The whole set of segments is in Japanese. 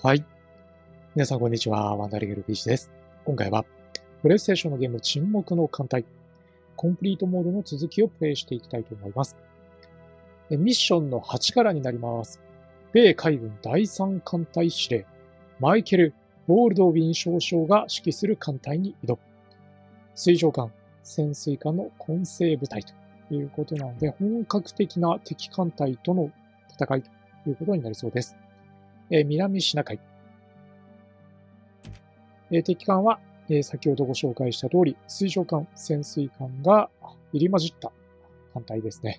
はい。皆さん、こんにちは。ワンダリゲルビーチです。今回は、プレイステーションのゲーム、沈黙の艦隊、コンプリートモードの続きをプレイしていきたいと思います。ミッションの8からになります。米海軍第3艦隊司令、マイケル・ボールドウィン少将が指揮する艦隊に挑む。水上艦、潜水艦の混成部隊ということなので、本格的な敵艦隊との戦いということになりそうです。南シナ海。敵艦は、先ほどご紹介した通り、水上艦、潜水艦が入り混じった艦隊ですね。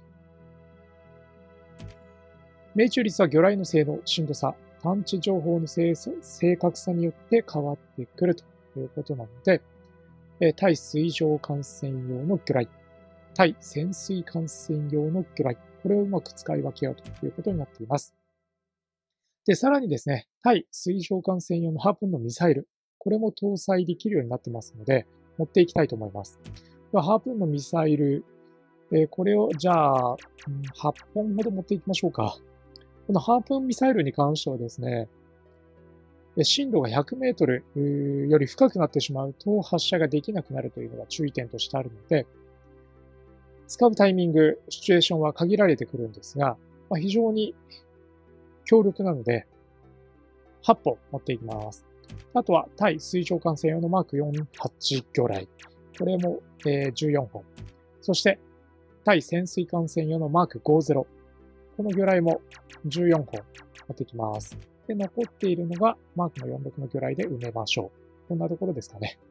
命中率は魚雷の性能、深度差、探知情報の正確さによって変わってくるということなので、対水上艦専用の魚雷、対潜水艦専用の魚雷、これをうまく使い分けようということになっています。で、さらにですね、対水上艦専用のハープンのミサイル、これも搭載できるようになってますので、持っていきたいと思います。では、ハープンのミサイル、これを、じゃあ、8本ほど持っていきましょうか。このハープンミサイルに関してはですね、深度が100メートルより深くなってしまうと発射ができなくなるというのが注意点としてあるので、使うタイミング、シチュエーションは限られてくるんですが、非常に強力なので、8本持っていきます。あとは、対水上艦専用のマーク48魚雷。これも、14本。そして、対潜水艦専用のマーク50。この魚雷も14本持ってきます。で、残っているのが、マークの46の魚雷で埋めましょう。こんなところですかね。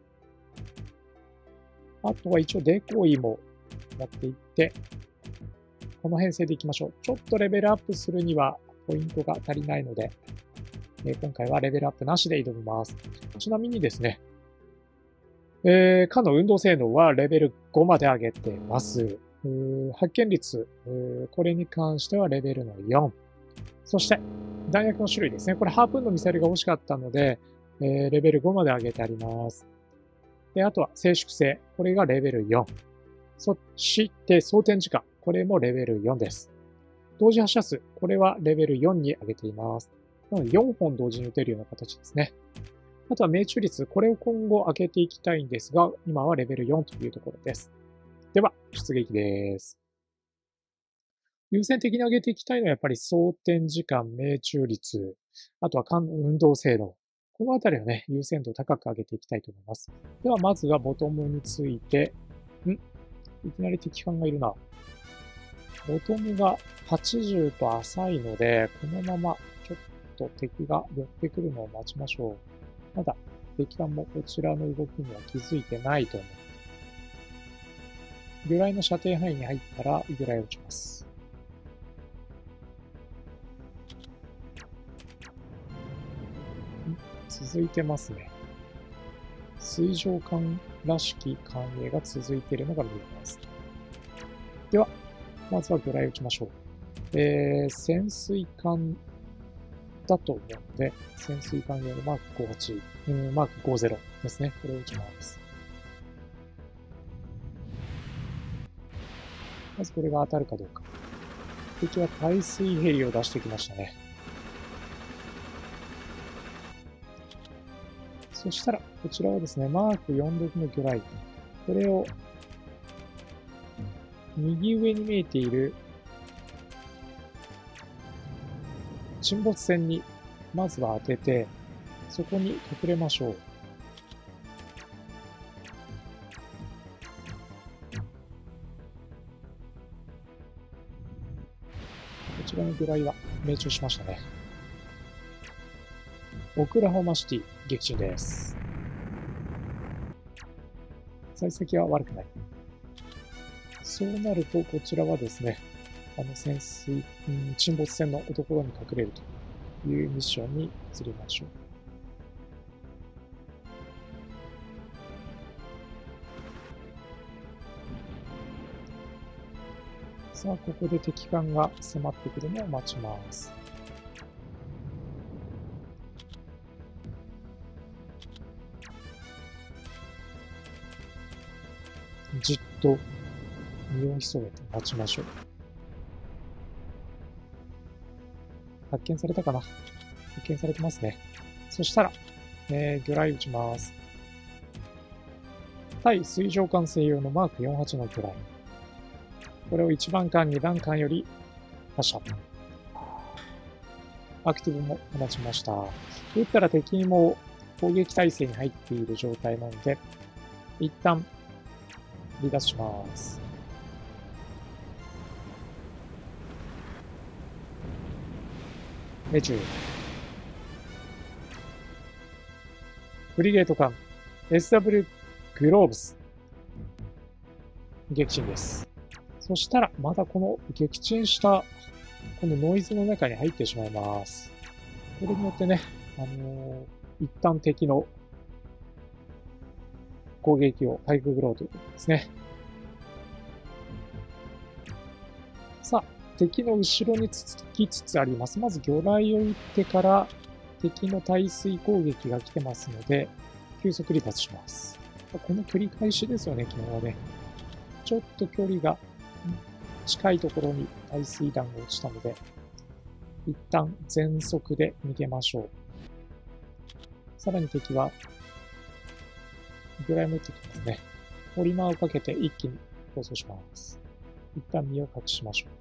あとは一応デコイも持っていって、この編成でいきましょう。ちょっとレベルアップするにはポイントが足りないので、今回はレベルアップなしで挑みます。ちなみにですね、艦の運動性能はレベル5まで上げています。発見率、これに関してはレベルの4。そして、弾薬の種類ですね。これハープンのミサイルが欲しかったので、レベル5まで上げてあります。で、あとは静粛性。これがレベル4。そして装填時間。これもレベル4です。同時発射数。これはレベル4に上げています。なので4本同時に撃てるような形ですね。あとは命中率。これを今後上げていきたいんですが、今はレベル4というところです。では、出撃です。優先的に上げていきたいのはやっぱり装填時間、命中率、あとは運動性能。このあたりをね、優先度高く上げていきたいと思います。では、まずはボトムについて、いきなり敵艦がいるな。ボトムが80と浅いので、このままちょっと敵が寄ってくるのを待ちましょう。まだ敵艦もこちらの動きには気づいてないと思う。魚雷の射程範囲に入ったら魚雷を撃ちます。続いてますね。水上艦らしき艦影が続いているのが見えます。では、まずは魚雷を撃ちましょう。潜水艦だと思うので、潜水艦用のマーク58、マーク50ですね。これを撃ちます。まずこれが当たるかどうか。敵は対水ヘリを出してきましたね。そしたら、こちらはですね、マーク46の魚雷。これを、右上に見えている沈没船にまずは当てて、そこに隠れましょう。こちらの魚雷は命中しましたね。オクラホマシティ撃沈です。幸先は悪くない。そうなると、こちらはですね、沈没船のところに隠れるというミッションに移りましょう。さあ、ここで敵艦が迫ってくるのを待ちます。じっと身を潜めて待ちましょう。発見されたかな？発見されてますね。 そしたら、魚雷撃ちます。対水上艦専用のマーク48の魚雷。これを1番艦、2番艦より発射。アクティブも放ちました。撃ったら敵も攻撃態勢に入っている状態なので、一旦離脱します。命中。フリゲート艦 SW グローブス。撃沈です。そしたら、まだこの撃沈したこのノイズの中に入ってしまいます。これによってね、一旦敵の攻撃をかいくぐろうということですね。さあ、敵の後ろにつきつつあります。まず魚雷を撃ってから敵の対水攻撃が来てますので、急速離脱します。この繰り返しですよね、昨日はね。ちょっと距離が近いところに対水弾が落ちたので、一旦全速で逃げましょう。さらに敵は、魚雷も撃ってきますね。ポリマーをかけて一気に逃走します。一旦身を隠しましょ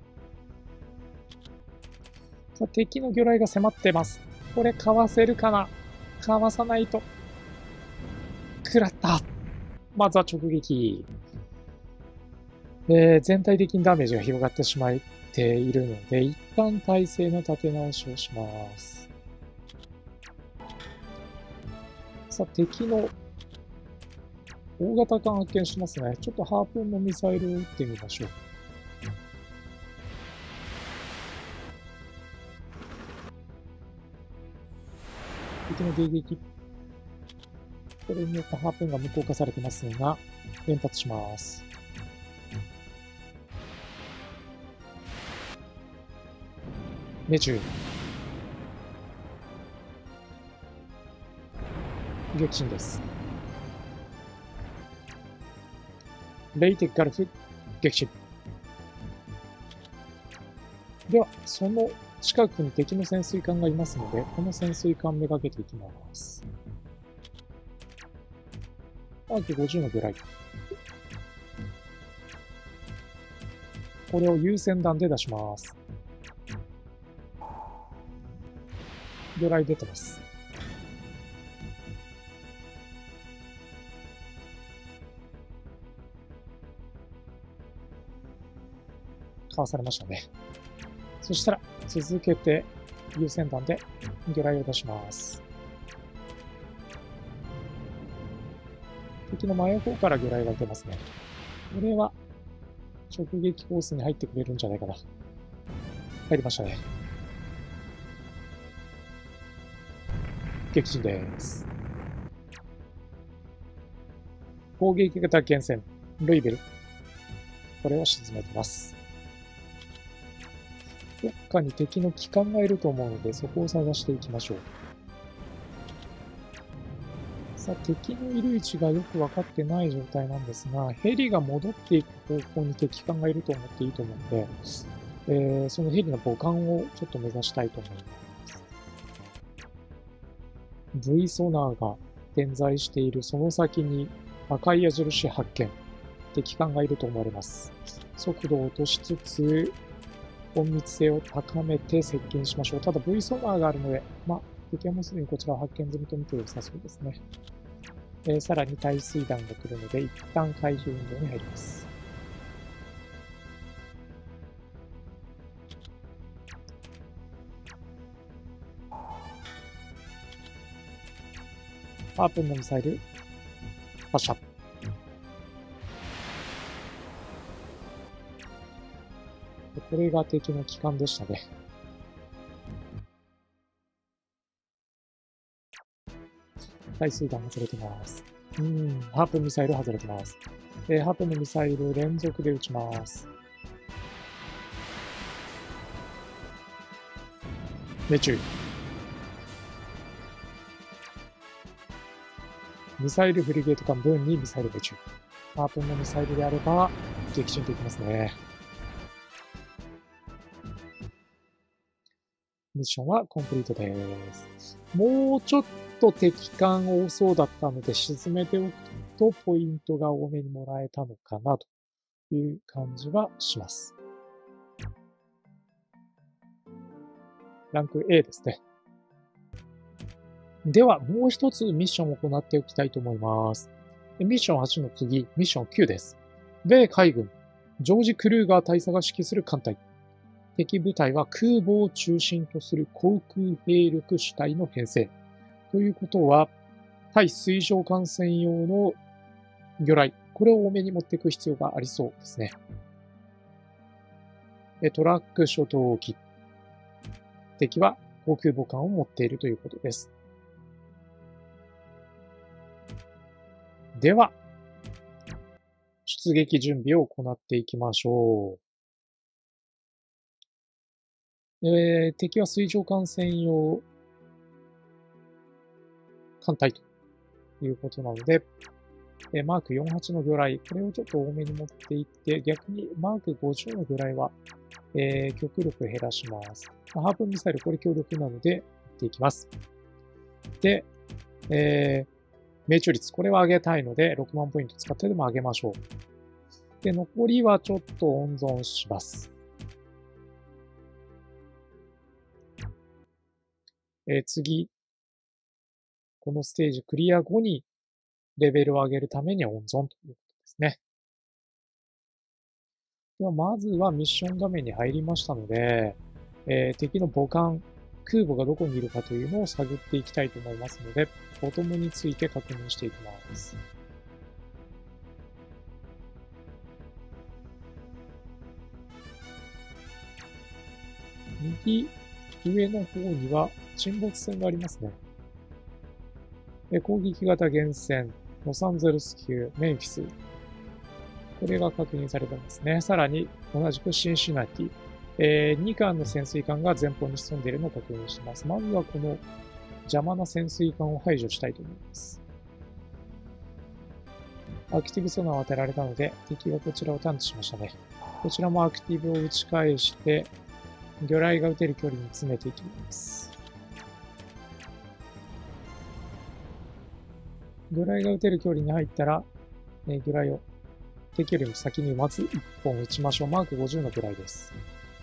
う。さあ、敵の魚雷が迫ってます。これかわせるかな？かわさないと。食らった。まずは直撃。全体的にダメージが広がってしまっているので、一旦体勢の立て直しをします。さあ、敵の大型艦発見しますね。ちょっとハープンのミサイルを撃ってみましょう。敵の迎撃。これによってハープンが無効化されてますが、連発します。命中。撃沈です。レイテガルフ、撃沈。では、その近くに敵の潜水艦がいますので、この潜水艦めがけていきます。マーク50の魚雷。これを優先弾で出します。魚雷出てます。かわされましたね。そしたら、続けて優先弾で魚雷を出します。敵の真横から魚雷が撃てますね。これは、直撃コースに入ってくれるんじゃないかな。入りましたね。撃沈です。攻撃型原潜、ルイベル。これを沈めてます。どっかに敵の機関がいると思うので、そこを探していきましょう。さあ、敵のいる位置がよく分かってない状態なんですが、ヘリが戻っていく方向に敵艦がいると思っていいと思うので、そのヘリの母艦をちょっと目指したいと思います。V ソナーが点在しているその先に赤い矢印発見。敵艦がいると思われます。速度を落としつつ、隠密性を高めて接近しましょう。ただ V ソナーがあるので、敵はもうすでにこちらを発見済みと見て良さそうですね。さらに対水弾が来るので、一旦回避運動に入ります。ハープンのミサイル、発射。これが敵の機関でしたね。対水弾が外れてます。ハープンミサイル外れてます。ハープンのミサイル連続で撃ちます。命中。ミサイルフリゲート艦分にミサイル命中。ハープンのミサイルであれば、撃沈できますね。ミッションはコンプリートです。もうちょっと敵艦多そうだったので沈めておくとポイントが多めにもらえたのかなという感じはします。ランク A ですね。では、もう一つミッションを行っておきたいと思います。ミッション8の次、ミッション9です。米海軍、ジョージ・クルーガー大佐が指揮する艦隊。敵部隊は空母を中心とする航空兵力主体の編成。ということは、対水上艦専用の魚雷、これを多めに持っていく必要がありそうですね。トラック諸島沖。敵は航空母艦を持っているということです。では、出撃準備を行っていきましょう。敵は水上艦専用艦隊ということなので、マーク48の魚雷、これをちょっと多めに持っていって、逆にマーク50の魚雷は、極力減らします。ハープンミサイル、これ強力なので、やっていきます。で、命中率、これは上げたいので、6万ポイント使ってでも上げましょう。で、残りはちょっと温存します。次、このステージクリア後にレベルを上げるために温存ということですね。では、まずはミッション画面に入りましたので、敵の母艦、空母がどこにいるかというのを探っていきたいと思いますので、ボトムについて確認していきます。右上の方には沈没船がありますね。攻撃型原潜、ロサンゼルス級、メンフィス。これが確認されてますね。さらに、同じくシンシナティ。2艦の潜水艦が前方に潜んでいるのを確認しています。まずはこの邪魔な潜水艦を排除したいと思います。アクティブソナーを当てられたので、敵がこちらを探知しましたね。こちらもアクティブを打ち返して、魚雷が撃てる距離に詰めていきます。魚雷が撃てる距離に入ったら、魚雷を敵よりも先にまず1本撃ちましょう。マーク50の魚雷です。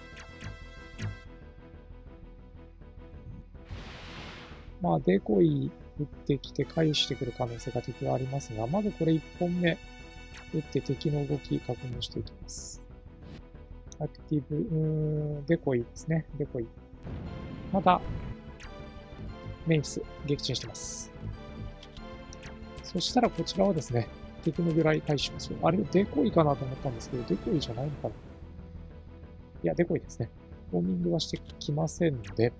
まあ、デコイ撃ってきて返してくる可能性が敵はありますが、まずこれ1本目撃って敵の動き確認していきます。アクティブ、デコイですね。デコイ。まだ、メインス、撃沈してます。そしたらこちらはですね、敵の魚雷返しますよ。あれ、デコイかなと思ったんですけど、デコイじゃないのかな。いや、デコイですね。ホーミングはしてきませんので。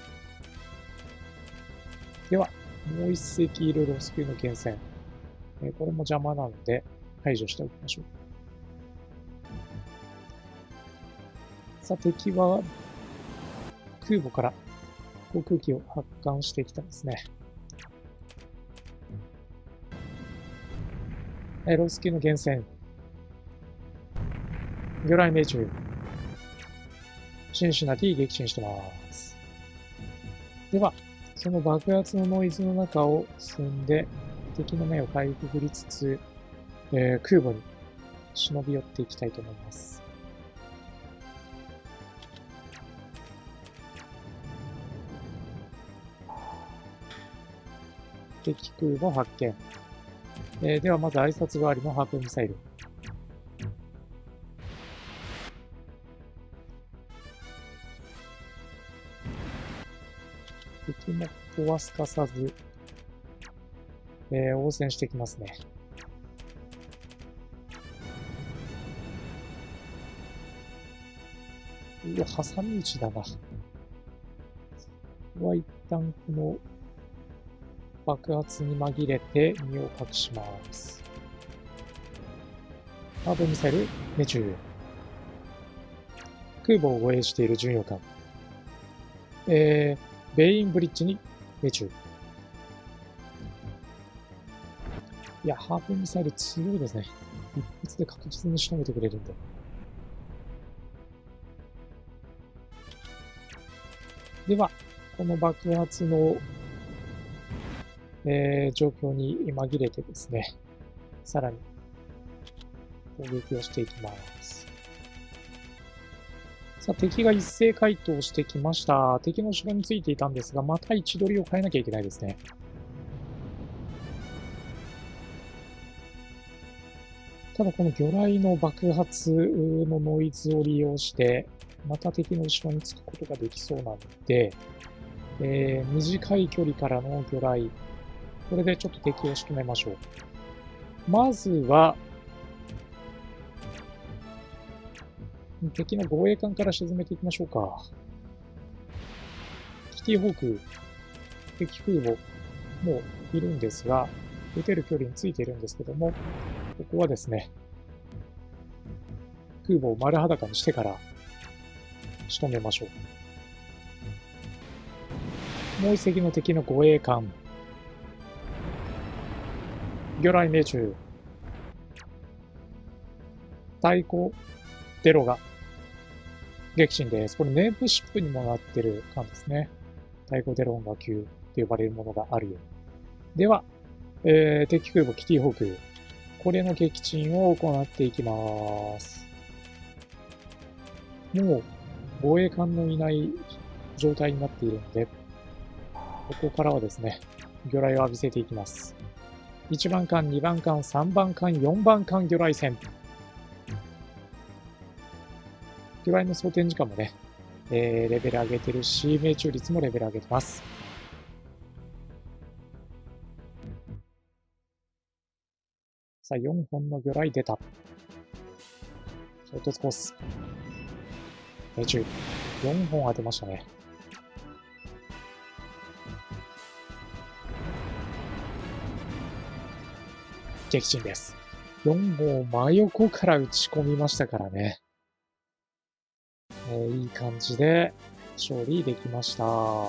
では、もう一隻いるロス級の源泉。これも邪魔なので、排除しておきましょう。さあ、敵は、空母から航空機を発艦してきたんですね。ロス級の源泉。魚雷命中。シンシナティ撃沈してます。では、その爆発のノイズの中を進んで、敵の目をかいくぐりつつ、空母に忍び寄っていきたいと思います。敵空母発見。ではまず挨拶代わりのハープミサイル。敵もここはすかさず、応戦してきますね。うわ、挟み撃ちだな。ここは一旦この爆発に紛れて身を隠します。ハードミサイル命中。空母を護衛している巡洋艦。ベインブリッジに命中。いや、ハープミサイル強いですね。一発で確実に仕留めてくれるんで。では、この爆発の状況に紛れてですね、さらに攻撃をしていきます。さあ、敵が一斉回答してきました。敵の後ろについていたんですが、また位置取りを変えなきゃいけないですね。ただこの魚雷の爆発のノイズを利用して、また敵の後ろにつくことができそうなので、短い距離からの魚雷、これでちょっと敵を仕留めましょう。まずは、敵の護衛艦から沈めていきましょうか。キティホーク、敵空母、もういるんですが、撃てる距離についているんですけども、ここはですね、空母を丸裸にしてから仕留めましょう。もう一隻の敵の護衛艦。魚雷命中。対抗テロが撃沈です。これネームシップにもなってる艦ですね。対抗テロンガ級と呼ばれるものがあるように。では、敵空母キティホーク。これの撃沈を行っていきます。もう護衛艦のいない状態になっているので、ここからはですね、魚雷を浴びせていきます。1番艦、2番艦、3番艦、4番艦魚雷戦。魚雷の装填時間もね、レベル上げてるし、命中率もレベル上げてます。さあ、4本の魚雷出た。衝突コース。命中。4本当てましたね。撃沈です。4本を真横から打ち込みましたからね。いい感じで勝利できました。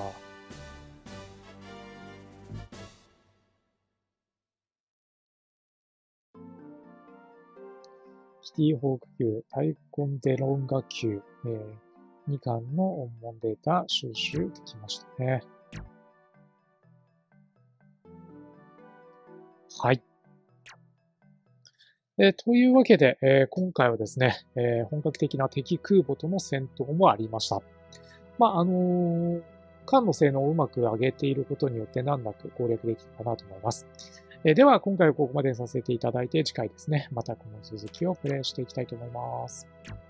キティホーク級、タイコンデロンガ級、2巻の音門データ収集できましたね。はい。というわけで、今回はですね、本格的な敵空母との戦闘もありました。まあ、艦の性能をうまく上げていることによって難なく攻略できたかなと思います。では、今回はここまでさせていただいて、次回ですね、またこの続きをプレイしていきたいと思います。